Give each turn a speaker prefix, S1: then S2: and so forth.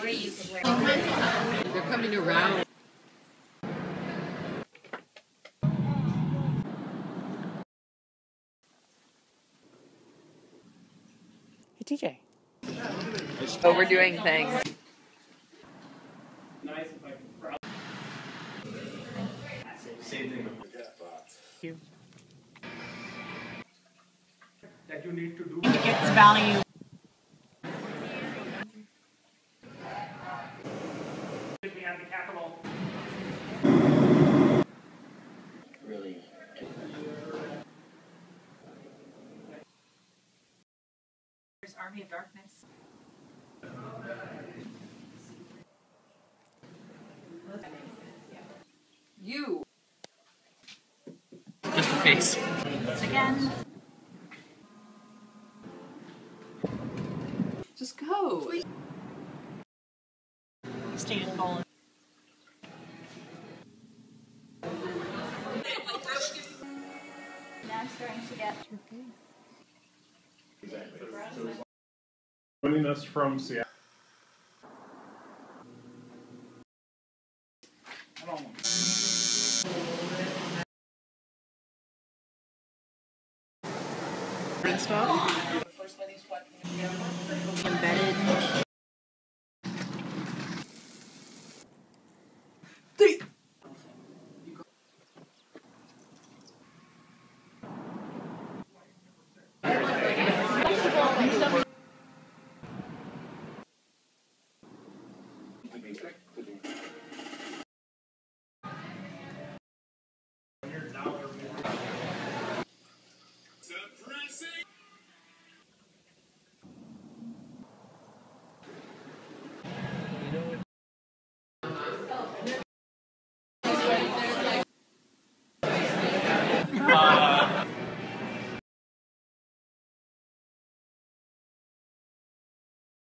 S1: They're coming around.
S2: Hey, TJ.
S1: Overdoing things.
S3: Same thing.
S2: You.
S3: That you need to do.
S2: It gets value.
S3: We have the capital.
S4: Really.
S2: There's Army of Darkness.
S1: You.
S2: Just a face. Again.
S1: Just go.
S2: Stated goal.
S5: Now I'm starting to get
S6: Joining us from Seattle.
S1: And stuff. Embedded.